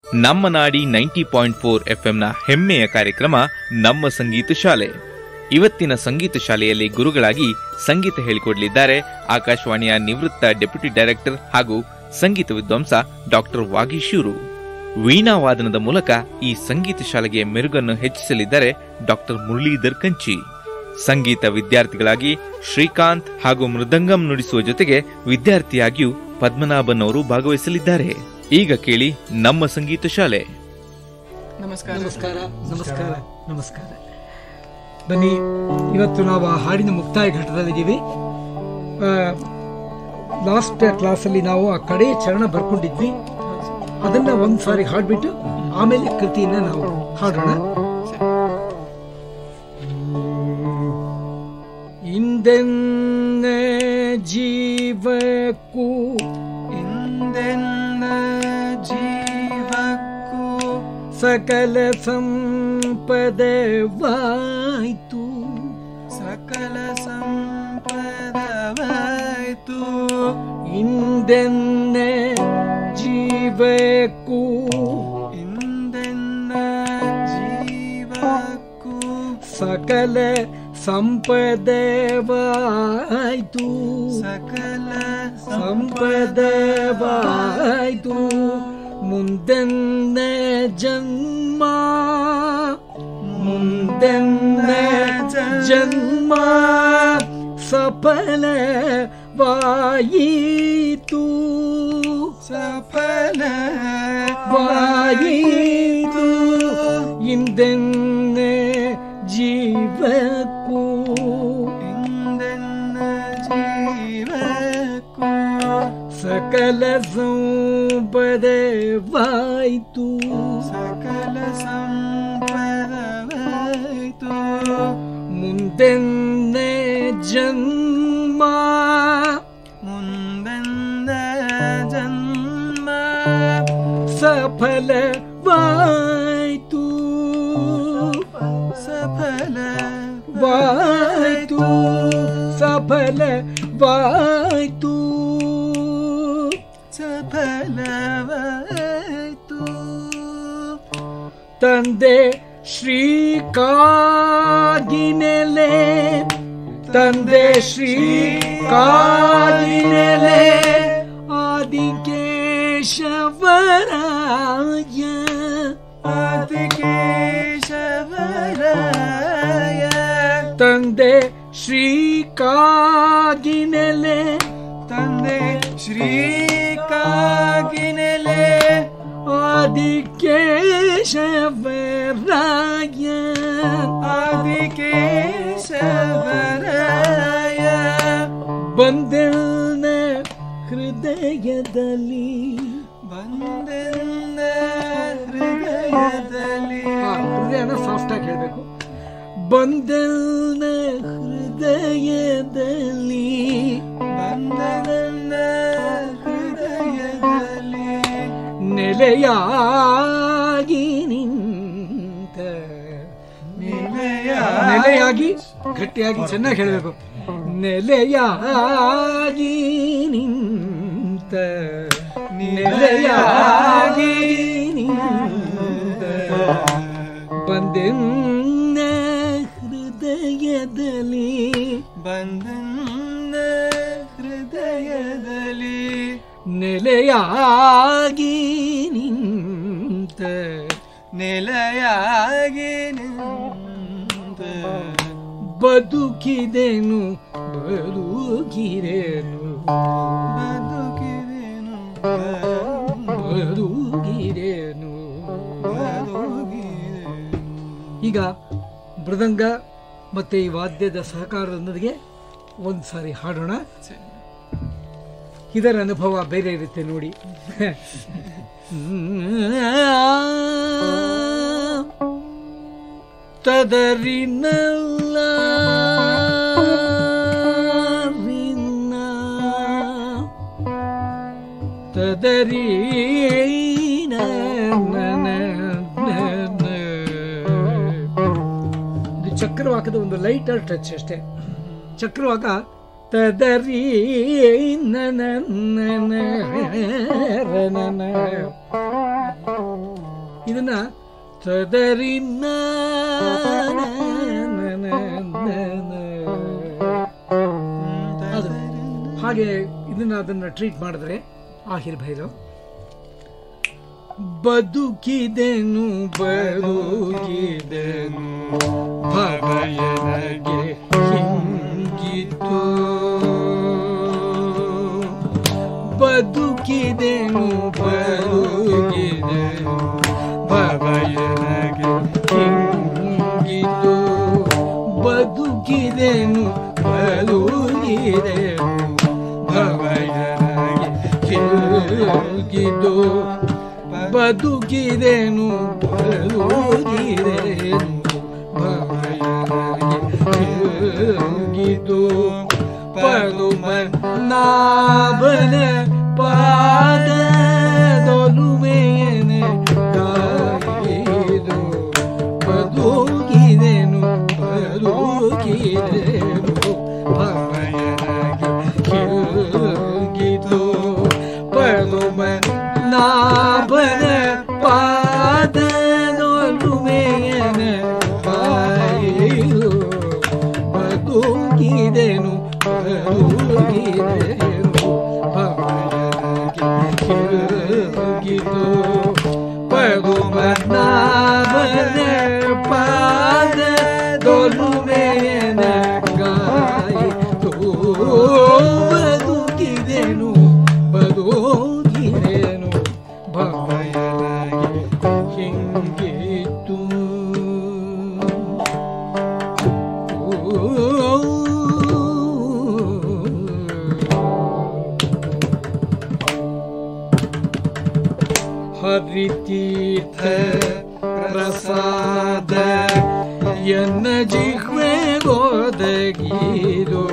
ನಮ್ಮ ನಾಡಿ 90.4 FM ಹೆಮ್ಮೆಯ ಕಾರ್ಯಕ್ರಮ ನಮ್ಮ ಸಂಗೀತ ಶಾಲೆ. ಇವತ್ತಿನ ಸಂಗೀತ ಶಾಲೆಯಲ್ಲಿ ಗುರುಗಳಾಗಿ ಸಂಗೀತ ಹೇಳಿಕೊಡಲಿದ್ದಾರೆ ಆಕಾಶವಾಣಿಯ ನಿವೃತ್ತ ಡೆಪ್ಯೂಟಿ ಡೈರೆಕ್ಟರ್ ಹಾಗೂ ಸಂಗೀತ ವಿದ್ವಾಂಸ ಡಾಕ್ಟರ್ ವಾಗೀಶೂರು. ವೀಣಾವಾದನದ ಮೂಲಕ ಈ ಸಂಗೀತ ಶಾಲೆಗೆ ಮೆರುಗನ್ನು ಹೆಚ್ಚಿಸಲಿದ್ದಾರೆ ಡಾಕ್ಟರ್ ಮುರಳೀಧರ್ ಕಂಚಿ. ಸಂಗೀತ ವಿದ್ಯಾರ್ಥಿಗಳಾಗಿ ಶ್ರೀಕಾಂತ್ ಹಾಗೂ ಮೃದಂಗಂ ನುಡಿಸುವ ಜೊತೆಗೆ ವಿದ್ಯಾರ್ಥಿಯಾಗಿಯೂ ಪದ್ಮನಾಭನ್ ಅವರು ಭಾಗವಹಿಸಲಿದ್ದಾರೆ. ಈಗ ಕೇಳಿ ನಮ್ಮ ಸಂಗೀತ ಶಾಲೆ. ನಮಸ್ಕಾರ ನಮಸ್ಕಾರ ನಮಸ್ಕಾರ ನಮಸ್ಕಾರ. ಬನ್ನಿ, ಇವತ್ತು ನಾವು ಆ ಹಾಡಿನ ಮುಕ್ತಾಯ ಘಟ್ಟದಲ್ಲಿದ್ದೀವಿ. ಲಾಸ್ಟ್ ಕ್ಲಾಸಲ್ಲಿ ನಾವು ಆ ಕಡೆಯ ಚರಣ ಬರ್ಕೊಂಡಿದ್ವಿ. ಅದನ್ನ ಒಂದ್ಸಾರಿ ಹಾಡ್ಬಿಟ್ಟು ಆಮೇಲೆ ಕೃತಿಯನ್ನ ನಾವು ಹಾಡೋಣ. ಇಂದೆನ್ನ ಜೀವಕ್ಕೂ ಸಕಲ ಸಂಪದವಾಯ್ತು, ಸಕಲ ಸಂಪದವಾಯ್ತು. ಇಂದೆನ್ನ ಜೀವಕ್ಕೂ ಇಂದೆನ್ನ ಜೀವಕ್ಕೂ ಸಕಲ ಸಂಪದವಾಯ್ತು, ಸಕಲ ಸಂಪದವಾಯ್ತು. ಮುಂದೆನ್ನ ಜನ್ಮ ಮುಂದೆನ್ನ ಜನ್ಮ ಸಫಲವಾಯಿತು, ಸಫಲವಾಯಿತು. ಇಂದೆನ್ನ ಜೀವಕ್ಕೂ ಇಂದೆನ್ನ ಜೀವಕ್ಕೂ ಸಕಲ ಸಂಪದವಾಯ್ತು, ಸಕಲ ಸಂಪದವಾಯ್ತು. ಮುಂದೆನ್ನ ಜನ್ಮ ಮುಂದೆಂದ ಜನ್ಮ ಸಫಲವಾಯ್ತು, ಸಫಲವಾಯ್ತು, ಸಫಲವಾಯ್ತು, ಸಫಲವಾಯ್ತು. ತಂದೆ ಶ್ರೀಕಾಗಿನೆಲೆ, ತಂದೆ ಶ್ರೀಕಾಗಿನೆಲೆ ಆದಿಕೇಶವರಾಯ, ಆದಿಕೇಶವರಾಯ. ತಂದೆ ಶ್ರೀಕಾಗಿನೆಲೆ, ತಂದೆ ಶ್ರೀಕಾಗಿನೆಲೆ ಆದಿಕೇಶವರಾಯ, ಆದಿಕೇಶವರಾಯ. ಬಂದೆನ್ನ ಹೃದಯದಲ್ಲಿ, ಬಂದೆನ್ನ ಹೃದಯದಲ್ಲಿ. ಹೃದಯನ ಸಾಫ್ಟ್ ಆಗಿ ಹೇಳ್ಬೇಕು. ಬಂದೆನ್ನ ಹೃದಯದಲ್ಲಿ, ಬಂದೆನ್ನ ಹೃದಯದಲ್ಲಿ ನೆಲೆಯಾಗಿ ನಿಂತ, ನೆಲೆಯಾಗಿ ಗಟ್ಟಿಯಾಗಿ ಚೆನ್ನಾಗಿ ಹೇಳಬೇಕು. ನೆಲೆಯಾಗಿ ನಿಂತ, ನೆಲೆಯಾಗಿ ನಿಂತ ಬಂದೆನ್ನ ಹೃದಯದಲ್ಲಿ, ಬಂದೆನ್ನ ಹೃದಯದಲ್ಲಿ ನೆಲೆಯಾಗಿ ನಿಂತ, ನೆಲೆಯಾಗಿ ನಿಂತ. ಬದುಕಿದೆನು ಬದುಕಿರೆನು, ಬದುಕಿದೆನು ಬದುಕಿರೆನು. ಬದುಕಿದೆನು. ಈಗ ಮೃದಂಗ ಮತ್ತೆ ಈ ವಾದ್ಯದ ಸಹಕಾರದೊಂದಿಗೆ ಒಂದ್ಸಾರಿ ಹಾಡೋಣ. ಇದರ ಅನುಭವ ಬೇರೆ ಇರುತ್ತೆ ನೋಡಿ. ತದರಿನಲ್ಲ ತದರೀನ ಇದು ಚಕ್ರವಾಕದ ಒಂದು ಲೈಟರ್ ಟಚ್ ಅಷ್ಟೇ. ಚಕ್ರವಾಕ ತದರಿ ನನ ಇದನ್ನ ತದರಿ ಹಾಗೆ ಅದನ್ನ ಟ್ರೀಟ್ ಮಾಡಿದ್ರೆ ಆಹಿರ್ ಭೈರವ್ ಬದುಕಿದೆನು ಬದುಕಿದೆನು ಭವಯನಗೆ ಹಿಂಗಿತು ಬದುಕಿದೆನು ಬದುಕಿದೆನು ಭವಯನಗೆ ಹಿಂಗಿತು ಬದುಕಿದೆನು ಬದುಕಿದೆನು ಭವಯನಗೆ ಹಿಂಗಿತು ಬದುಕಿದೆನು ಬದುಕಿದೆನು ಭವಯನಗೆ ಹಿಂಗಿತು ಪದುಮನಾಭನ ಪಾದದೊಲುಮೆಯನ ಕಾಯಿದು ಬದುಕಿದೆನು ಬದುಕಿದೆನು ಭವಯನಗೆ ಹಿಂಗಿತು ಪದುಮನಾಭನ ಪಾದದೊಲುಮೆಯನ ಕಾಯಿದು ಬದುಕಿದೆನು ಬದುಕಿದೆನು ಭವಯನಗೆ ಹಿಂಗಿತು ಪದುಮನಾಭನ ಪಾದದೊಲುಮೆಯನ ಕಾಯಿದು ಬದುಕಿದೆನು ಬದುಕಿದೆನು ಭವಯನಗೆ ಹಿಂಗಿತು ಹರಿತೀರ್ಥ ಪ್ರಸಾದ ಎನ್ನ ಜಿಹ್ವೆ ಗೋದಗಿರು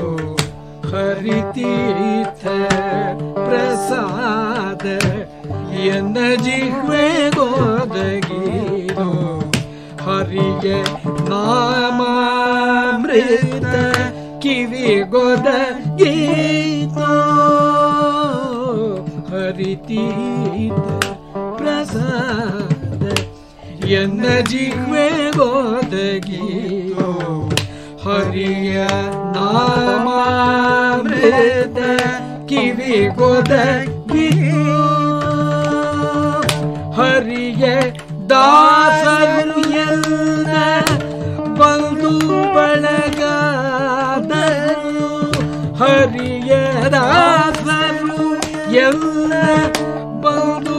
ಹರಿತೀರ್ಥ ಪ್ರಸಾದ ಎನ್ನ ಜಿಹ್ವೆ ಗೋದಗಿರು ಹರಿಗೆ ನಾಮಾಮೃತ ಕಿವಿ ಗೋದಗೀತೋ ಹರಿತೀರ್ಥ ಪ್ರಸಾದ ಎನ್ನ ಜಿಹ್ವೆ ಗೋದಗೀತೋ ಹರಿಯ ನಾಮಾಮೃತ ಕಿವಿ ಗೋದಗೀತೋ ಹರಿಯ ದಾಸರು ಎಲ್ಲ ಬಂಧು ಬಳಗಾದರು ಹರಿಯ ದಾಸರು ಎಲ್ಲ ಬಂಧು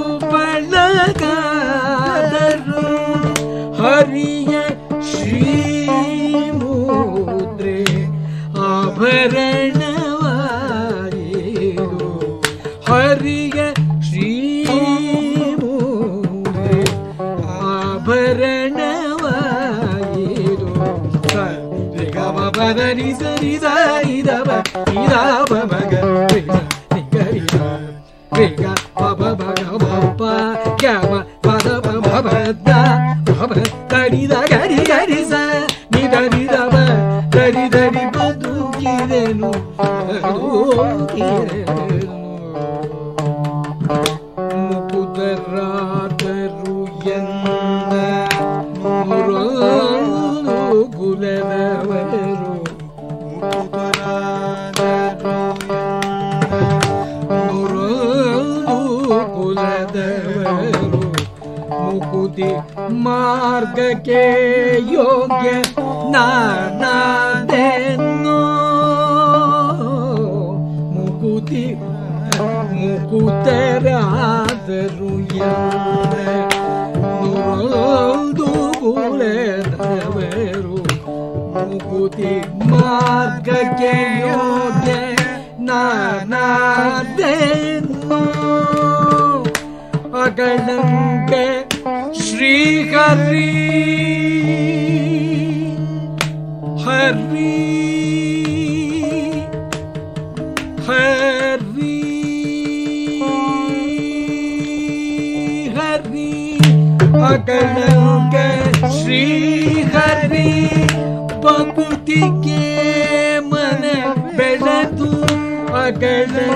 ಬಳಗಾದರು ಹರಿಯ ಶ್ರೀಮೂದ್ರೆ ಆಭರಣವಾಯಿರು ಹರಿಯ ಶ್ರೀಮೂದ್ರೆ ಆಭರಣವಾಯಿರು ಗಮಪದನಿ ಸರಿದ ಇದವ ಇದಾವ ಮಗ ನಿಗರಿದ ವೇಗ ಪಬ ಭಗ ಬಪ್ಪ ಗ್ಯಾಮ ಪದ ಭಬದ ಭಬ ತಡಿದ ಗರಿ ಗರಿ ಸ ನಿದ ನಿದವ ದರಿ ದರಿ ಬದುಕಿದೆನು ಬದುಕಿದೆನು ಮುಕುದರಾದರು ಎನ್ನ ಮುರಳು ಕುಲದವರು ಮುರಳು ಕುಲದವರು ಮುಕುತಿ ಮಾರ್ಗಕ್ಕೆ ಯೋಗ್ಯ ನಾನಾದೆನ್ನೋ ಮುಕುತಿ ಮುಕುತರಾದರು ಎಲ್ಲ ನುರದು ಕುಲದವರು ಮುಕುತಿ ಮಾರ್ಗಕ್ಕೆ ಯೋಗ್ಯ ನಾನಾದೆನ್ನೋ ಅಗಳಂಕ ಶ್ರೀಹರಿ ಹರಿ ಹರಿ ಹರಿ ಅಗಳಂಕ ಶ್ರೀಹರಿ ಬಕುತಿಗೆ ಮನ ಬೆಳೆದು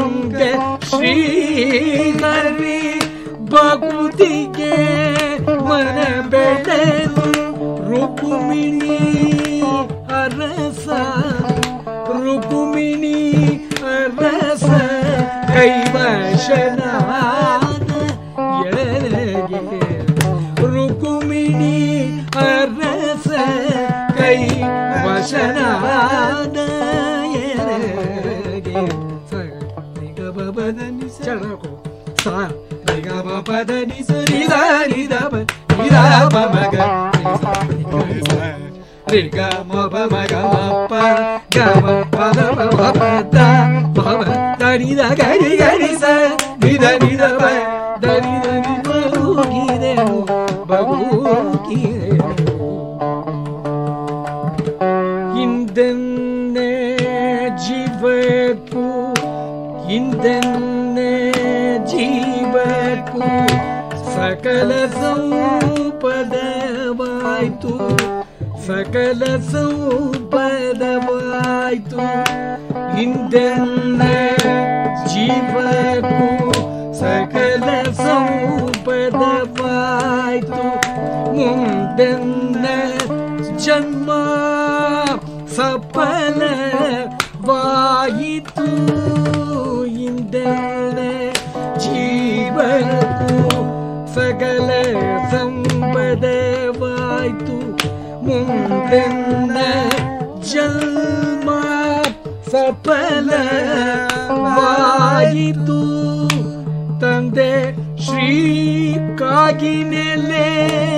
ಅಗಳಂಕ ಶ್ರೀಹರಿ ಬಕುತಿಗೆ ಮನ ಬೆಳೆದು ರುಕುಮಿಣಿ ಅರಸ ರುಕುಮಿಣಿ ಅರಸ ಕೈವಶನಾದ ಎಳೆಗೆ ರುಕುಮಿಣಿ ಅರಸ ಕೈವಶನಾದ ಎಳೆಗೆ ಚಳಕೋ ಸಾ ಪದನಿ ಸರಿದ ನಿದಪ ನಿದಪ ಮಗ ರಿಗ ಮಪ ಮಗ ಮಪ ಗಮ ಪದ ಪದ ಪವ ದರಿದ ಗರಿ ಗರಿ ಸ ನಿದ ನಿದಪ ದರಿದ ನಿಬಗುಗಿದೆ ಬಗುಗಿದೆ ಇಂದನ್ನೇ ಜೀವಕ್ಕೂ ಇಂದನ್ನೇ ಜೀವಕ್ಕೂ ಸಕಲ ಸಂಪದವಾಯ್ತು ಸಕಲ ಸಂಪದವಾಯ್ತು ಇಂದೆನ್ನ ಜೀವಕ್ಕೂ ಸಕಲ ಸಂಪದವಾಯ್ತು ಮುಂದೆನ್ನ ಜನ್ಮ ಸಫಲವಾಯಿತು ಇಂದೆನ್ನ ಜೀವಕ್ಕೂ ಸಕಲ ಸಂಪದವಾಯ್ತು ಮುಂದೆನ್ನ ಜನ್ಮ ಸಫಲವಾಯಿತು ತಂದೆ ಶ್ರೀ ಕಾಗಿನೆಲೆ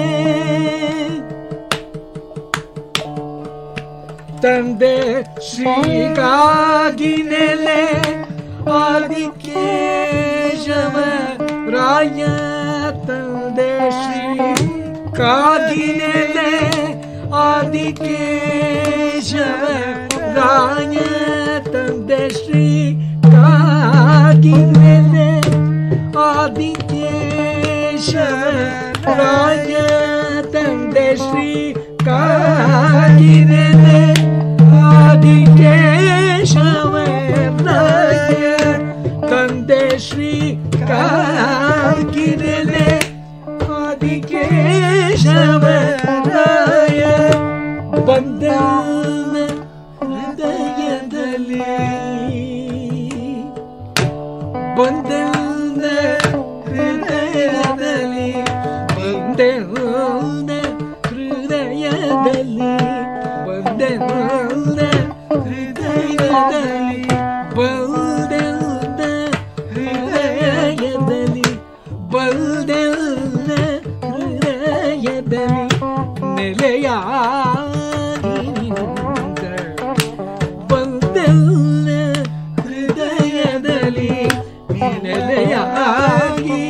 ತಂದೆ ಶ್ರೀ ಕಾಗಿನೆಲೆ ಆದಿಕೇಶವ ರಾಯ ತಂದೆ ಶ್ರೀ ಕಾಗಿನೆಲೆ ಆದಿಕೇಶವ ರಾಯ ತಂದೆ ಶ್ರೀ ಕಾಗಿನೆಲೆ ಆದಿಕೇಶವ ರಾಯ ತಂದೆ ಶ್ರೀ ಕಾಗಿನೆಲೆ ಆದಿಕೇಶವ ರಾಯ ತಂದೆ ಶ್ರೀ ಕಾಗಿನೆಲೆ ಆದಿಕೇಶವ ರಾಯ ಬಂದನ ಹೃದಯದಲ್ಲಿ ಬಂದನ ಹೃದಯದಲ್ಲಿ ಬಂದನ ಹೃದಯದಲ್ಲಿ ಬಂದನ ಹೃದಯದಲ್ಲಿ ಬಂದನ ಹೃದಯದಲ್ಲಿ ಬಂದನ ಹೃದಯದಲ್ಲಿ ನೆಲೆಯಾಗಿ ಬಂದನ ಹೃದಯದಲ್ಲಿ ನೆಲೆಯಾಗಿ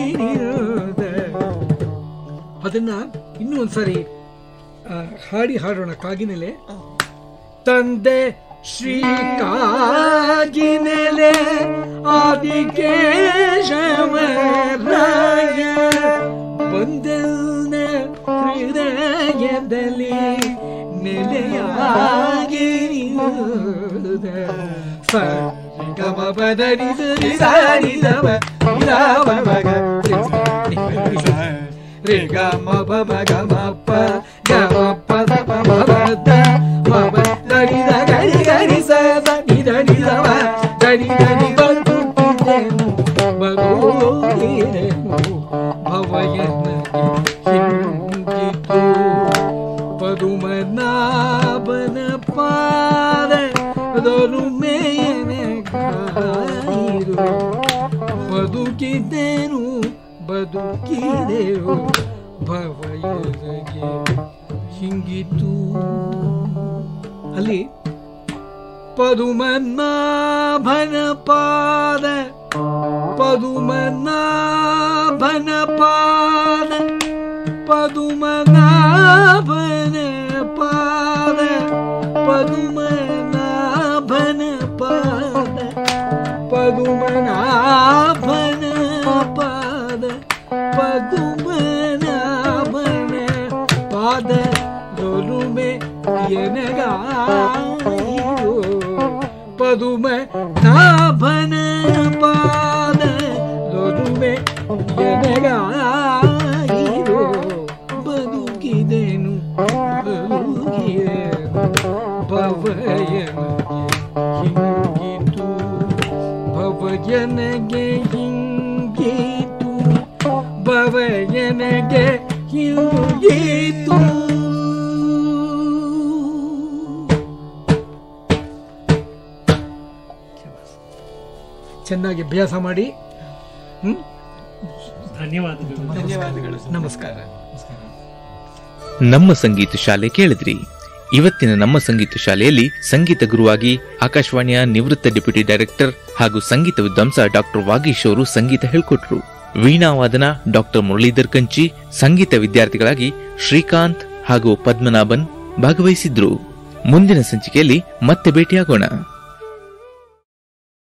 ಅದನ್ನ ಇನ್ನೂ ಒಂದ್ಸರಿ ಹಾಡೋಣ ಕಾಗಿನೆಲೆ ತಂದೆ ಶ್ರೀ ಕಾಗಿನೆಲೆ ಆದಿಕೇಶವ ರಾಯ ಬಂದನ ಹೃದಯದಲ್ಲಿ ನೆಲೆಯಾಗಿ ಗಮ ಪದನಿ ಸರಿ ದಮ ಇದಾವ ಮಗ ರೇ ಗಮ ಪಮ ಗಮ ಪ ಗಮ ಪದ ಪಮ ಪದ ಮಮ ದರಿ ದ ಗರಿ ಗರಿ ಸ ನಿದ ನಿದವ ದರಿ ದರಿ ಬಂದುಟ್ಟಿದ್ದೆನು ಬಗೋದಿರೆನು ಭವಯನ ಹಿಂಗಿತು ಪದುಮನಾಭನ ಪಾದ ದೊರುಮೆಯನ ಕಾಯಿರು ಬದುಕಿದ್ದೆನು ಬದುಕಿದೆವು ಭವಯನಿಗೆ ಹಿಂಗಿತು ಅಲ್ಲಿ ಪದುಮನಾಭನ ಪಾದ ಪದುಮನಾಭನ ಪಾದ ಪದುಮನಾಭನ ಪಾದ ಪದುಮನಾಭನ ಪಾದ ಪದುಮನಾಭನ ಪಾದ ಪದುಮನಾಭನ ಪಾದ ದೊರುಮೆ ಎನಗಾಯಿರೋ ಪದುಮನಾಭನ ಪಾದ ದೊರುಮೆ ಎನಗಾಯಿರೋ ನೆನೆಗೆ ಹಿಂಗೀತು. ಚೆನ್ನಾಗಿ ಅಭ್ಯಾಸ ಮಾಡಿ. ಧನ್ಯವಾದಗಳು. ನಮಸ್ಕಾರ. ನಮ್ಮ ಸಂಗೀತ ಶಾಲೆ ಕೇಳಿದ್ರಿ. ಇವತ್ತಿನ ನಮ್ಮ ಸಂಗೀತ ಶಾಲೆಯಲ್ಲಿ ಸಂಗೀತ ಗುರುವಾಗಿ ಆಕಾಶವಾಣಿಯ ನಿವೃತ್ತ ಡೆಪ್ಯೂಟಿ ಡೈರೆಕ್ಟರ್ ಹಾಗೂ ಸಂಗೀತ ವಿದ್ವಾಂಸ ಡಾಕ್ಟರ್ ವಾಗೀಶ್ ಅವರು ಸಂಗೀತ ಹೇಳ್ಕೊಟ್ರು. ವೀಣಾವಾದನ ಡಾಕ್ಟರ್ ಮುರಳೀಧರ್ ಕಂಚಿ, ಸಂಗೀತ ವಿದ್ಯಾರ್ಥಿಗಳಾಗಿ ಶ್ರೀಕಾಂತ್ ಹಾಗೂ ಪದ್ಮನಾಭನ್ ಭಾಗವಹಿಸಿದ್ರು. ಮುಂದಿನ ಸಂಚಿಕೆಯಲ್ಲಿ ಮತ್ತೆ ಭೇಟಿಯಾಗೋಣ.